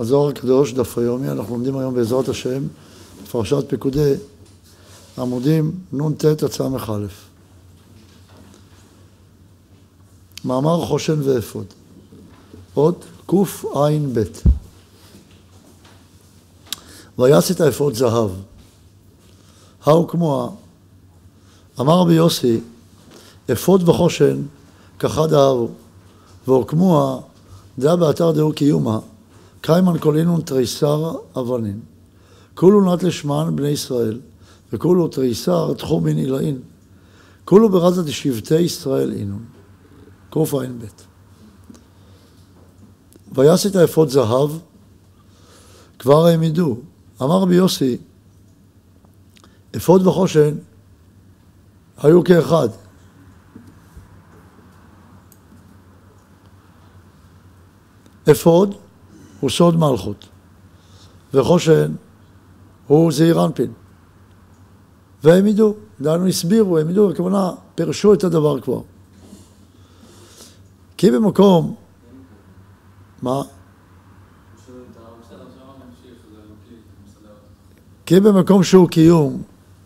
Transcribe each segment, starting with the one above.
הזוהר הקדוש, דף היומי, אנחנו לומדים היום בעזרת השם, פרשת פקודי, עמודים נ"ט עד ס"א. מאמר חושן ואפוד, עוד קע"ב. ויעש את האפוד זהב, האו כמוה, אמר רבי יוסי, אפוד וחושן כחד אהבו, והוקמוה דעה באתר דהו קיומה, קיימן קולינון תריסר אבנין. כולו נת לשמן בני ישראל, וכולו תריסר תחומין אילאין. כולו ברזת שבטי ישראל אינון. קע"ב. ויעש את האפוד זהב, כבר העמידו. אמר רבי יוסי, אפוד וחושן היו כאחד. אפוד הוא סוד מלכות, וחושן הוא זעיר אנפין. והעמידו, דהיינו הסבירו, העמידו, הכוונה, פרשו את הדבר כבר. כי במקום, מה? כי במקום שהוא קיום,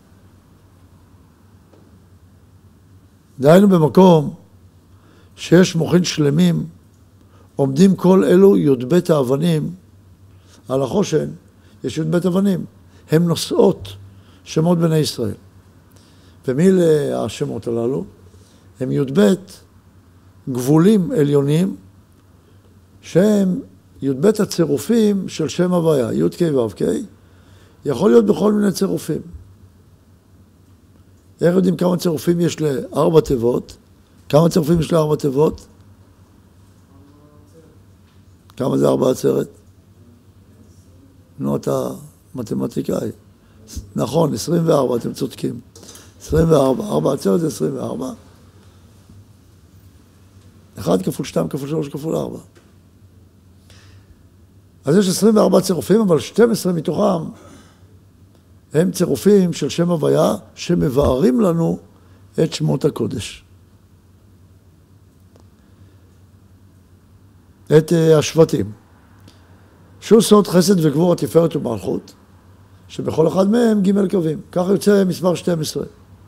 דהיינו במקום שיש מוחין שלמים, עומדים כל אלו י"ב האבנים על החושן, יש י"ב אבנים, הם נושאות שמות בני ישראל. ומי השמות הללו? הם י"ב גבולים עליונים, שהם י"ב הצירופים של שם הוויה, י' ק' ו' ק', יכול להיות בכל מיני צירופים. איך יודעים כמה צירופים יש לארבע תיבות? כמה צירופים יש לארבע תיבות? כמה זה 4 עצרת? נו, אתה מתמטיקאי. נכון, 24, אתם צודקים. 24, 4 עצרת זה 24. 1 כפול 2 כפול 3 כפול 4. אז יש 24 צירופים, אבל 12 מתוכם הם צירופים של שם הוויה שמבארים לנו את שמות הקודש. את השבטים. שהוא סוד חסד וגבור התפארת ומלכות, שבכל אחד מהם ג' קווים. ככה יוצא מספר 12.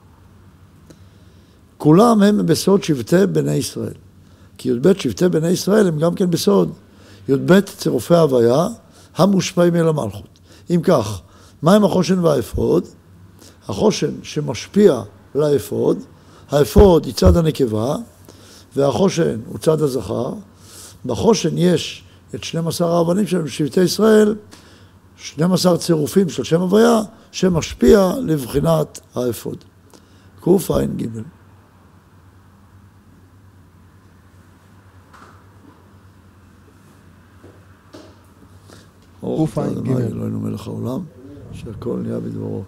כולם הם בסוד שבטי בני ישראל. כי י"ב שבטי בני ישראל הם גם כן בסוד י"ב צירופי הוויה המושפעים אל המלכות. אם כך, מה הם החושן והאפוד? החושן שמשפיע לאפוד, האפוד היא צד הנקבה, והחושן הוא צד הזכר. בחושן יש את 12 האבנים של שבטי ישראל, 12 צירופים של שם הוויה, שמשפיע לבחינת האפוד. קע"ג. קע"ג. אלוהינו מלך העולם, שהכל נהיה בדברו.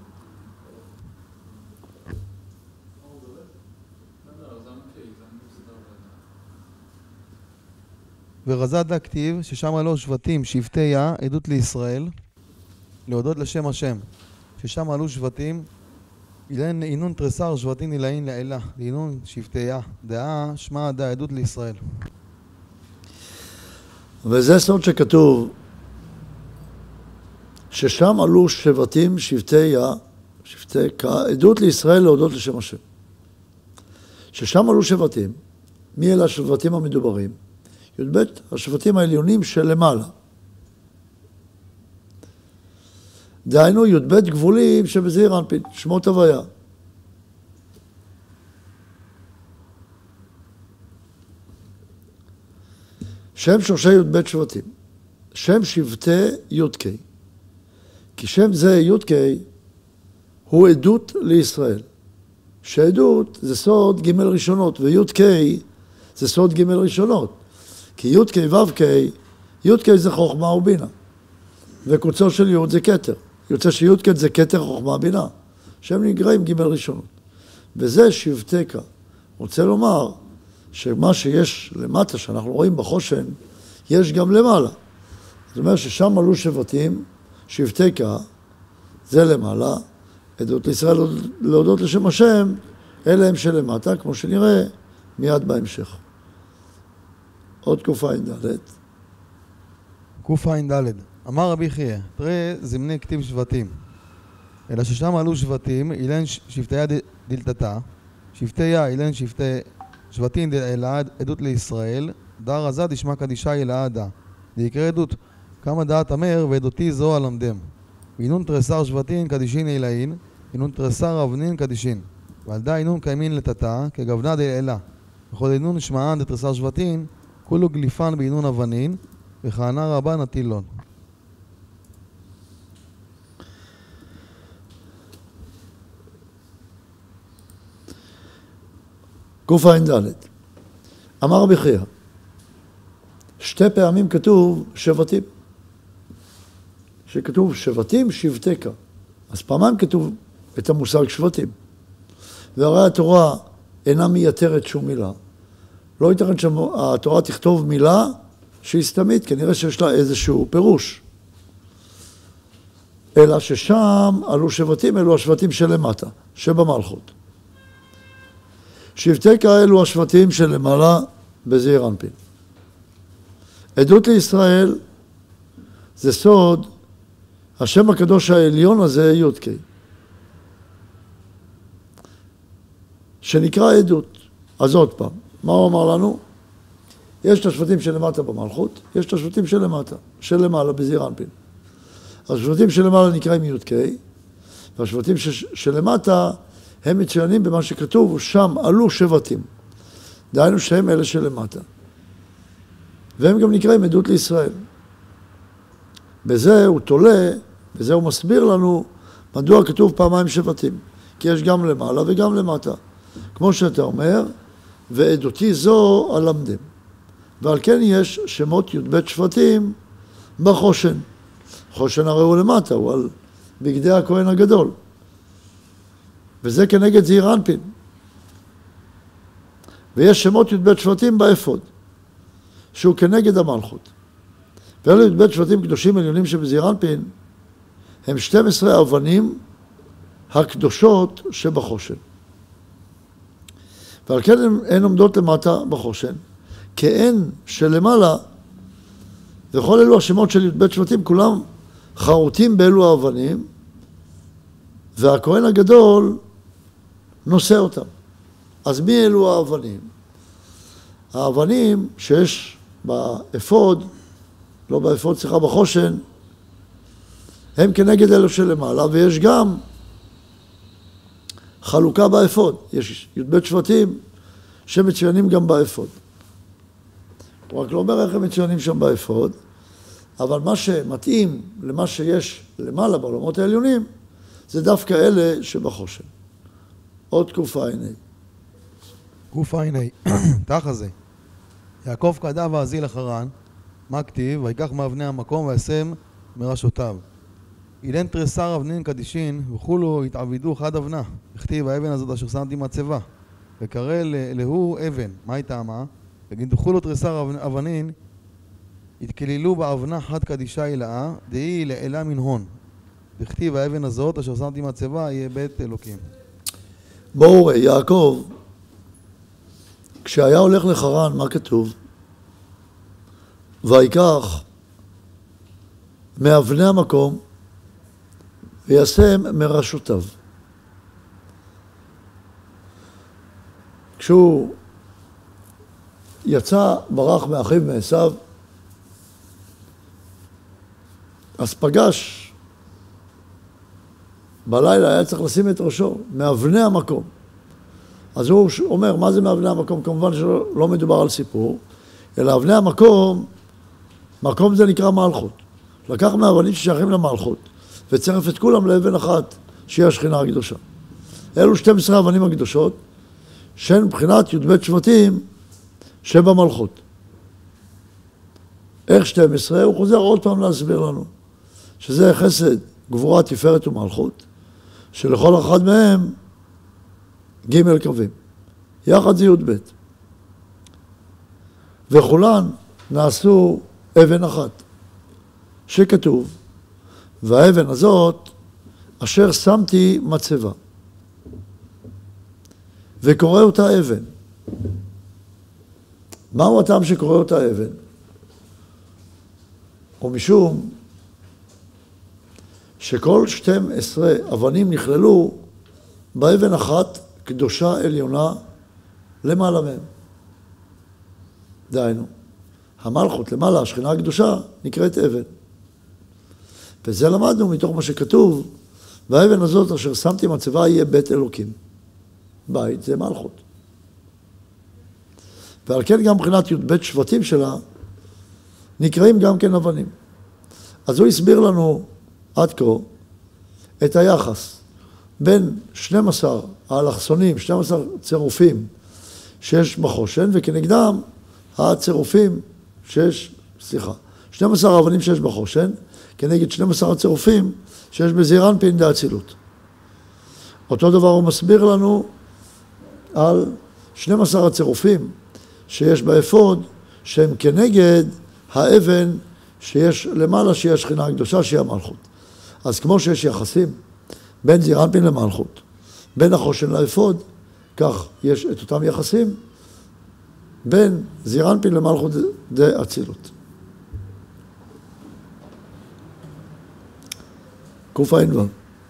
ורזד הכתיב ששם עלו שבטים שבטי יה, עדות לישראל, להודות לשם השם. ששם עלו שבטים, אינון תריסר שבטים נילאין לאלה, לאינון שבטי יה, דעה שמה דעה עדות לישראל. וזה סוד שכתוב, ששם עלו שבטים שבטי יה, שבטי כה, עדות לישראל להודות לשם השם. ששם עלו שבטים, מי אלה השבטים המדוברים? י"ב, השבטים העליונים שלמעלה. דהיינו י"ב גבולים שבזעיר אנפין, שמות הוויה. שם שורשי י"ב שבטים. שם שבטי י"ק. כי שם זה י"ק הוא עדות לישראל. שעדות זה סוד ג' ראשונות, וי"ק זה סוד ג' ראשונות. כי י"ק ו"ק, י"ק זה חוכמה ובינה, וקוצו של י' זה כתר. יוצא שי"ק זה כתר חוכמה בינה, שהם נגרעים ג' ראשונות. וזה שבטי כה. רוצה לומר שמה שיש למטה, שאנחנו רואים בחושן, יש גם למעלה. זאת אומרת ששם עלו שבטים, שבטי כה, זה למעלה, עדות לישראל להודות לשם השם, אלה הם שלמטה, כמו שנראה מיד בהמשך. עוד קע"ד. קע"ד. אמר רבי חייא, תראה זמני כתיב שבטים. אלא ששם עלו שבטים, אילן שבטיה דלתתה, שבטיה אילן שבטים דלעד עדות לישראל, דר עזה דשמע קדישה אלעדה. דיקרא עדות, כמה דעת אמר ועדותי זו הלמדם. אינון תרסר שבטין קדישין אילאין, אינון תרסר אבנין קדישין. ועל דה אינון קיימין לטאטה, כגבנה דאלה. וכל אינון נשמען דתרסר שבטין, כולו גליפן באינון אבנין, וכהנה רבה נטילון. קע"ד. אמר רבי חייא, שתי פעמים כתוב שבטים. שכתוב שבטים שבטך. אז פעמיים כתוב את המושג שבטים. והרי התורה אינה מייתרת שום מילה. לא ייתכן שהתורה תכתוב מילה שהיא סתמית, כנראה שיש לה איזשהו פירוש. אלא ששם עלו שבטים, אלו השבטים שלמטה, שבמלכות. שבטך אלו השבטים שלמעלה בזעיר אנפין. עדות לישראל זה סוד השם הקדוש העליון הזה יודקי, שנקרא עדות. אז עוד פעם, מה הוא אמר לנו? יש את השבטים שלמטה במלכות, יש את השבטים שלמעלה בזעיר אנפין. השבטים שלמעלה נקראים יודקי, והשבטים שלמטה הם מצוינים במה שכתוב, שם עלו שבטים. דהיינו שהם אלה שלמטה. והם גם נקראים עדות לישראל. בזה הוא תולה, בזה הוא מסביר לנו מדוע כתוב פעמיים שבטים. כי יש גם למעלה וגם למטה. כמו שאתה אומר, ועדותי זו הלמדם. ועל כן יש שמות י"ב שבטים בחושן. חושן הרי הוא למטה, הוא על בגדי הכהן הגדול. וזה כנגד זעיר אנפין. ויש שמות י"ב שבטים באפוד, שהוא כנגד המלכות. ואלה י"ב שבטים קדושים עליונים שבזעיר אנפין, הם 12 אבנים הקדושות שבחושן. ועל כן הן עומדות למטה בחושן, כאין שלמעלה, וכל אלו השמות של י"ב שבטים, כולם חרוטים באלו האבנים, והכהן הגדול נושא אותם. אז מי אלו האבנים? האבנים שיש באפוד, לא באפוד, סליחה, בחושן, הם כנגד אלו שלמעלה, ויש גם חלוקה באפוד. יש י"ב שבטים שמצוינים גם באפוד. הוא רק לא אומר איך הם מצוינים שם באפוד, אבל מה שמתאים למה שיש למעלה בעולמות העליונים, זה דווקא אלה שבחושן. עוד קע"ה. קע"ה, תחה זה. יעקב קדע ואזיל לחרן, מה כתיב? ויקח מאבני המקום וישם מראשותיו. אילן תרסר אבנין קדישין וכולו התעבידו חד אבנה. הכתיב האבן הזאת אשר שמתי מצבה. וקרא להוא אבן. מה היא טעמה? וגיד וכולו תרסר אבנין התכללו באבנה חד קדישה אילאה דהי לאלה מן הון. וכתיב האבן הזאת אשר שמתי מצבה יהיה בית אלוקים. בואו ראה, יעקב, כשהיה הולך לחרן, מה כתוב? ויקח מאבני המקום וישם מראשותיו. כשהוא יצא, ברח מאחיו מעשיו, אז פגש, בלילה היה צריך לשים את ראשו, מאבני המקום. אז הוא אומר, מה זה מאבני המקום? כמובן שלא מדובר על סיפור, אלא אבני המקום, מקום זה נקרא מלכות. לקח מאבנים ששייכים למלכות, וצרף את כולם לאבן אחת, שהיא השכינה הקדושה. אלו 12 אבנים הקדושות, שהן מבחינת י"ב שבטים שבמלכות. איך 12? הוא חוזר עוד פעם להסביר לנו, שזה חסד, גבורה, תפארת ומלכות, שלכל אחד מהם ג' קווים. יחד זה י"ב. וכולן נעשו אבן אחת, שכתוב, והאבן הזאת אשר שמתי מצבה. וקורא אותה אבן. מהו הטעם שקורא אותה אבן? ומשום שכל 12 אבנים נכללו באבן אחת קדושה עליונה למעלה מהם. דהיינו, המלכות למעלה, השכינה הקדושה, נקראת אבן. וזה למדנו מתוך מה שכתוב, והאבן הזאת אשר שמתי מצבה יהיה בית אלוקים. בית זה מלכות. ועל כן גם מבחינת י"ב שבטים שלה, נקראים גם כן אבנים. אז הוא הסביר לנו עד כה את היחס בין 12 האלכסונים, 12 צירופים שיש בחושן, וכנגדם הצירופים 12 האבנים שיש בחושן, כנגד 12 הצירופים שיש בזעיר אנפין דאצילות. אותו דבר הוא מסביר לנו על 12 הצירופים שיש באפוד, שהם כנגד האבן שיש למעלה, שהיא השכינה הקדושה, שהיא המלכות. אז כמו שיש יחסים בין זעיר אנפין למלכות, בין החושן לאפוד, כך יש את אותם יחסים בין זעיר אנפין למלכות דאצילות. קע"ו.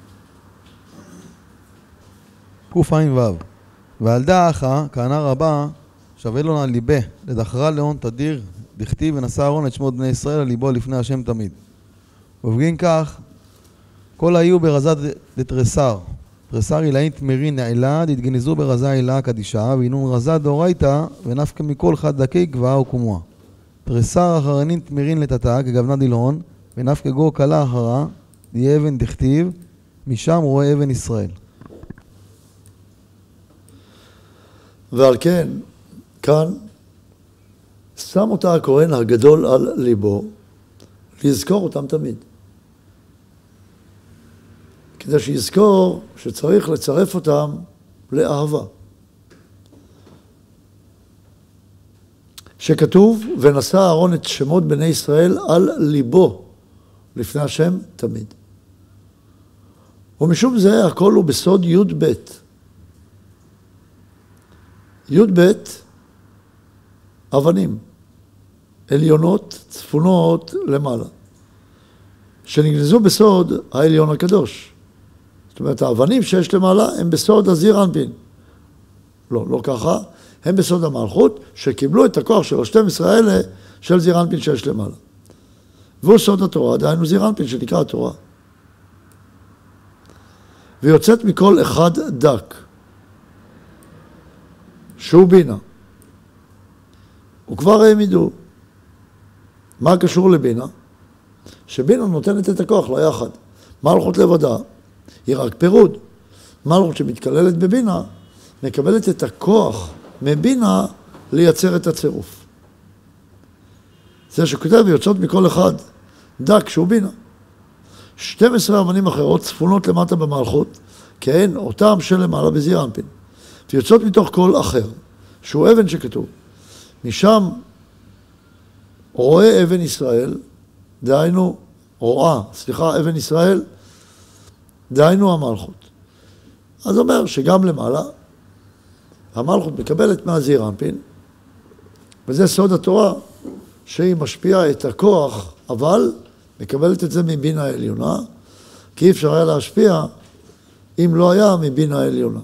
קע"ו. ועל דאחה, כהנה רבה, שווה לו על ליבה, לדחרה לאון תדיר, דכתיב ונשא אהרון את שמות בני ישראל על ליבו לפני השם תמיד. ובגין כך, כל היו ברזה דתרסר. תרסר עילאין תמרין נעלה, דתגנזו ברזה עילה קדישה, והינון רזה דאורייתא, ונפקא מכל חד דקי גבעה וקומוה. תרסר אחרנין תמרין לטאטא, כגוונה דילהון, ונפקא גו קלה אחרה, די אבן דכתיב, משם רואה אבן ישראל. ועל כן, כאן, שם אותה הכהן הגדול על ליבו, לזכור אותם תמיד. כדי שיזכור שצריך לצרף אותם לאהבה. שכתוב, ונשא אהרון את שמות בני ישראל על ליבו, לפני השם תמיד. ומשום זה הכל הוא בסוד י"ב. י"ב, אבנים, עליונות, צפונות למעלה, שנגנזו בסוד העליון הקדוש. זאת אומרת, האבנים שיש למעלה הם בסוד הזעיר אנפין. לא ככה, הם בסוד המלכות, שקיבלו את הכוח של 12 האלה של זעיר אנפין שיש למעלה. והוא סוד התורה, דהיינו זעיר אנפין שנקרא התורה. ויוצאת מכל אחד דק, שהוא בינה. וכבר הם ידעו. מה קשור לבינה? שבינה נותנת את הכוח ליחד. מלכות לבדה היא רק פירוד. מלכות שמתכללת בבינה, מקבלת את הכוח מבינה לייצר את הצירוף. זה שכותב ויוצאות מכל אחד דק שהוא בינה. 12 אבנים אחרות צפונות למטה במלכות, כהן אותם שלמעלה בזעיר אנפין. ויוצאות מתוך כל אחר, שהוא אבן שכתוב. משם רואה אבן ישראל, דהיינו, אבן ישראל, דהיינו המלכות. אז אומר שגם למעלה, המלכות מקבלת מהזעיר אנפין, וזה סוד התורה, שהיא משפיעה את הכוח, אבל מקבלת את זה מבינה העליונה, כי אי אפשר היה להשפיע אם לא היה מבינה העליונה.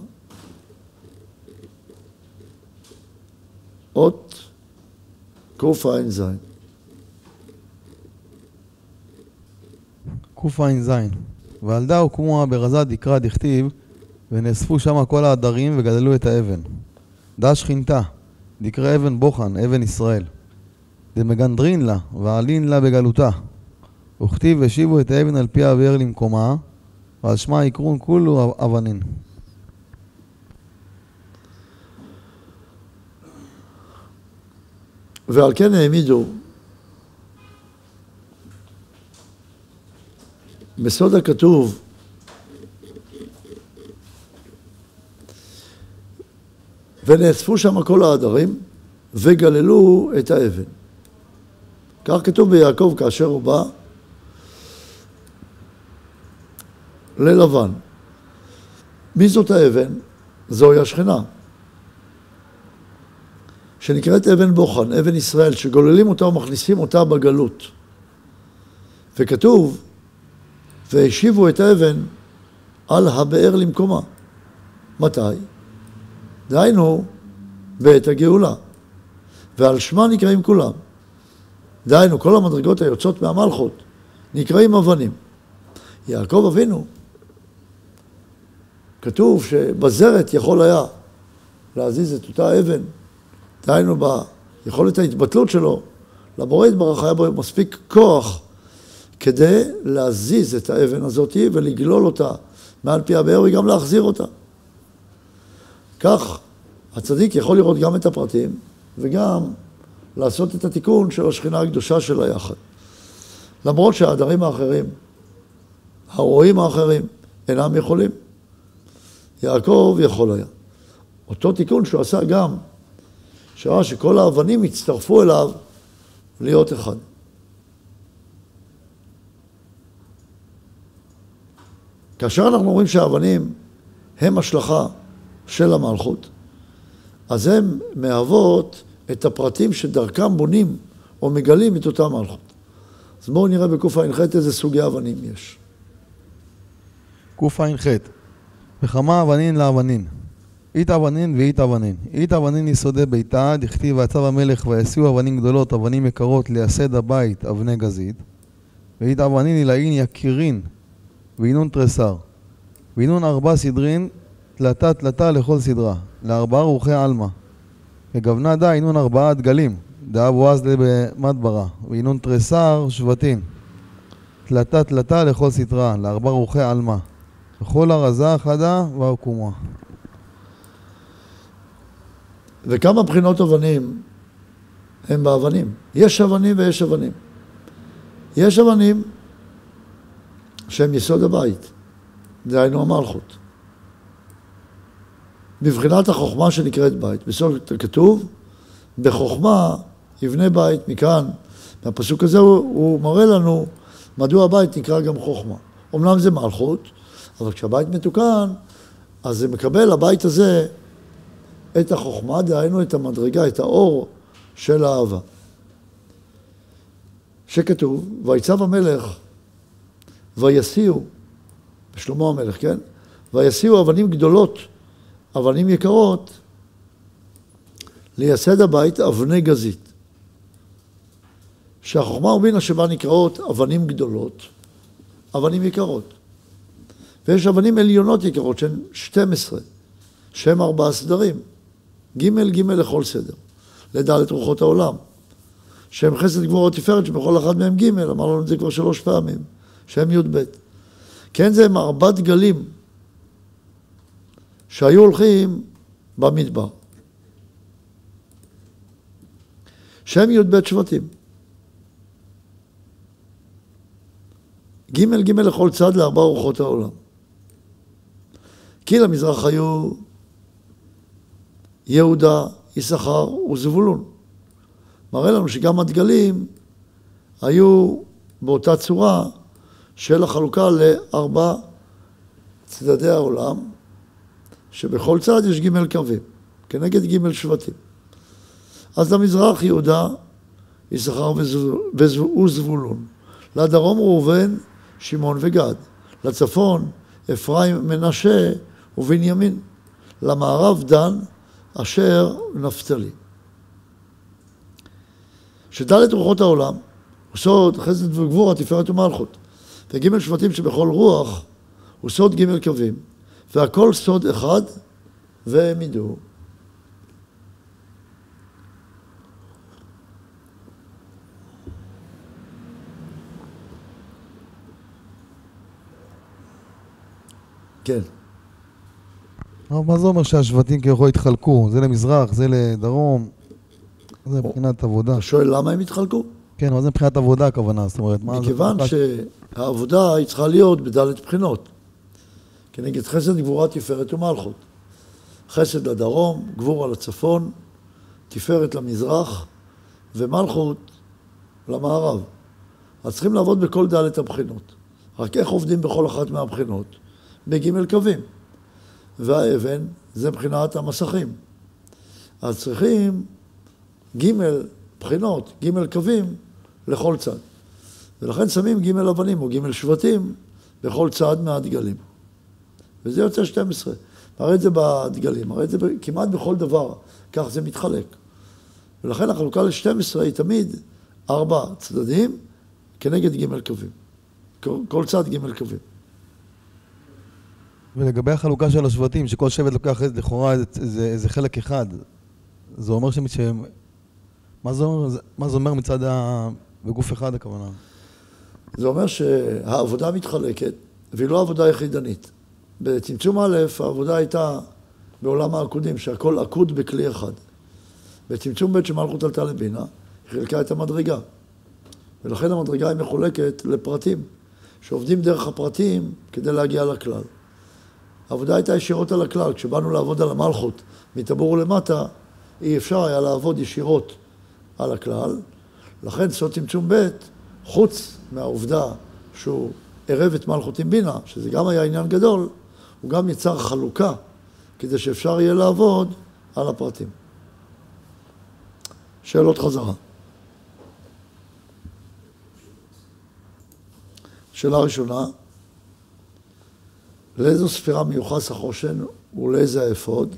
אות קע"ז. קע"ז. ועל דא הוקמו ברזה דקרא דכתיב, ונאספו שם כל העדרים וגדלו את האבן. דא שכינתה, דקרא אבן בוחן, אבן ישראל. דמגנדרין לה, ועלין לה בגלותה. וכתיב השיבו את האבן על פי הבאר למקומה, ועל שמה יקרון כולו אבנין. ועל כן העמידו בסוד הכתוב ונאספו שם כל העדרים וגללו את האבן. כך כתוב ביעקב כאשר הוא בא ללבן. מי זאת האבן? זוהי השכינה, שנקראת אבן בוחן, אבן ישראל, שגוללים אותה ומכניסים אותה בגלות. וכתוב, והשיבו את האבן על הבאר למקומה. מתי? דהיינו, בעת הגאולה. ועל שמה נקראים כולם. דהיינו, כל המדרגות היוצאות מהמלכות נקראים אבנים. יעקב אבינו, כתוב שבזרת יכול היה להזיז את אותה אבן, דהיינו ביכולת ההתבטלות שלו, לבורא יתברך היה בו מספיק כוח כדי להזיז את האבן הזאת ולגלול אותה מעל פי הבאר וגם להחזיר אותה. כך הצדיק יכול לראות גם את הפרטים וגם לעשות את התיקון של השכינה הקדושה של היחד. למרות שהעדרים האחרים, הרועים האחרים, אינם יכולים. יעקב יכול היה. אותו תיקון שהוא עשה גם, שראה שכל האבנים הצטרפו אליו להיות אחד. כאשר אנחנו רואים שהאבנים הם השלכה של המלכות, אז הן מהוות את הפרטים שדרכם בונים או מגלים את אותה מלכות. אז בואו נראה בקע"ח איזה סוגי אבנים יש. קע"ח וכמה אבנין לאבנין. אית אבנין ואית אבנין. אית אבנין יסודי ביתה, דכתיב ויצב המלך ויסיעו אבנים גדולות, אבנים יקרות, לייסד הבית, אבני גזית. ואית אבנין עילאין יקירין, ואינון תרסר. ואינון 4 סדרין, תלתה לכל סדרה, ל4 רוחי עלמא. וגוונה דה אינון 4 דגלים, דאב ואז במדברה. ואינון תרסר שבטין, תלתה לכל סדרה, ל4 רוחי עלמא. וכל הרזה חדה ועקומה. וכמה בחינות אבנים הם באבנים. יש אבנים ויש אבנים. יש אבנים שהם יסוד הבית, דהיינו המלכות. בבחינת החוכמה שנקראת בית. בסוף כתוב, בחוכמה יבנה בית. מכאן, מהפסוק הזה הוא מראה לנו מדוע הבית נקרא גם חוכמה. אומנם זה מלכות, אבל כשהבית מתוקן, אז זה מקבל הבית הזה את החוכמה, דהיינו את המדרגה, את האור של האהבה. שכתוב, ויצב המלך ויסיעו, בשלמה המלך, כן? ויסיעו אבנים גדולות, אבנים יקרות, לייסד הבית אבני גזית. שהחוכמה ובינה שבה נקראות אבנים גדולות, אבנים יקרות. ויש אבנים עליונות יקרות שהן 12, שהן 4 סדרים. ג' לכל סדר, לד' רוחות העולם, שהם חסד גבורה ותפארת, שבכל אחד מהם ג', אמרנו את זה כבר 3 פעמים, שהם י"ב. כן, זה הם 4 דגלים שהיו הולכים במדבר, שהם י"ב שבטים. ג' לכל צד ל4 רוחות העולם. כי למזרח היו יהודה, יששכר וזבולון. מראה לנו שגם הדגלים היו באותה צורה של החלוקה ל4 צדדי העולם, שבכל צד יש ג' קווים, כנגד ג' שבטים. אז למזרח יהודה, יששכר וזבולון. לדרום ראובן, שמעון וגד. לצפון, אפרים, מנשה ובנימין. למערב דן, אשר נפתלי. שד' רוחות העולם, הוא סוד חסד וגבורה, תפארת ומלכות. וג' שבטים שבכל רוח, הוא סוד ג' קווים. והכל סוד אחד, והם ידעו. כן. אבל מה זה אומר שהשבטים כביכול התחלקו? זה למזרח, זה לדרום, זה מבחינת עבודה. אתה שואל למה הם התחלקו? כן, אבל זה מבחינת עבודה הכוונה, זאת אומרת, מה זה? מכיוון שהעבודה היא צריכה להיות בד' בחינות. כנגד חסד, גבורה, תפארת ומלכות. חסד לדרום, גבורה לצפון, תפארת למזרח, ומלכות למערב. אז צריכים לעבוד בכל ד' הבחינות. רק איך עובדים בכל אחת מהבחינות? בג' קווים. והאבן זה בחינת המסכים. אז צריכים ג' בחינות, ג' קווים לכל צד. ולכן שמים ג' אבנים או ג' שבטים בכל צד מהדגלים. וזה יוצא 12. מראה את זה בדגלים, מראה את זה כמעט בכל דבר, כך זה מתחלק. ולכן החלוקה ל-12 היא תמיד 4 צדדים כנגד ג' קווים. כל צד ג' קווים. ולגבי החלוקה של השבטים, שכל שבט לוקח לכאורה איזה חלק אחד, זה אומר מה זה אומר מצד בגוף אחד הכוונה? זה אומר שהעבודה מתחלקת, והיא לא עבודה יחידנית. בצמצום א', העבודה הייתה בעולם העקודים, שהכל עקוד בכלי אחד. בצמצום ב' שמלכות עלתה לבינה, היא חילקה את המדרגה. ולכן המדרגה היא מחולקת לפרטים, שעובדים דרך הפרטים כדי להגיע לכלל. העבודה הייתה ישירות על הכלל. כשבאנו לעבוד על המלכות מטבור למטה, אי אפשר היה לעבוד ישירות על הכלל. לכן סוד צמצום ב', חוץ מהעובדה שהוא ערב את מלכות עם בינה, שזה גם היה עניין גדול, הוא גם יצר חלוקה, כדי שאפשר יהיה לעבוד על הפרטים. שאלות חזרה. שאלה ראשונה, לאיזו ספירה מיוחס החושן ולאיזה האפוד?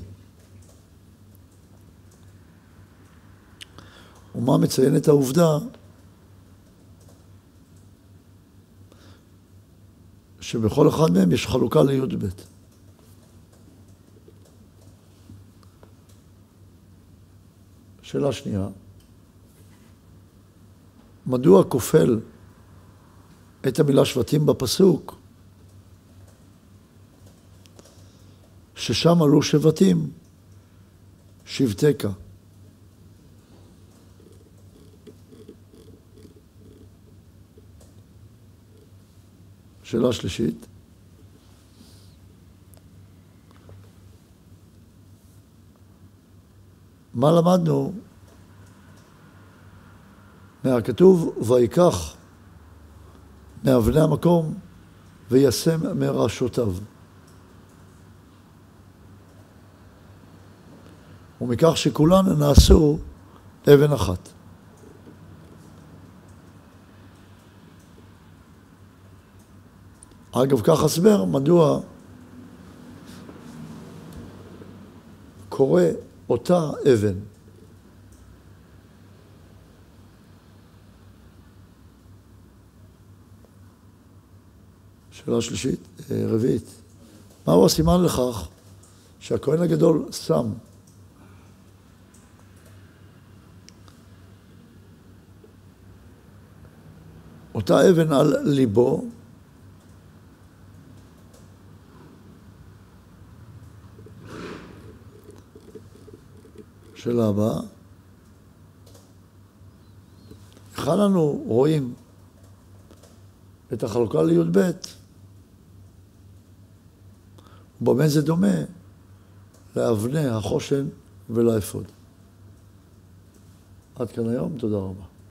ומה מציין את העובדה שבכל אחד מהם יש חלוקה לי"ב. שאלה שנייה, מדוע כופל את המילה שבטים בפסוק ששם עלו שבטים שבטך? שאלה שלישית, מה למדנו מהכתוב ויקח מאבני המקום וישם מראשותיו? ומכך שכולן נעשו אבן אחת. אגב, כך הסבר מדוע קורא אותה אבן. שאלה שלישית, רביעית. מהו הסימן לכך שהכהן הגדול שם אותה אבן על ליבו, שאלה הבאה, כאן אנו רואים את החלוקה לי"ב, ובמה זה דומה לאבני החושן ולאפוד. עד כאן היום, תודה רבה.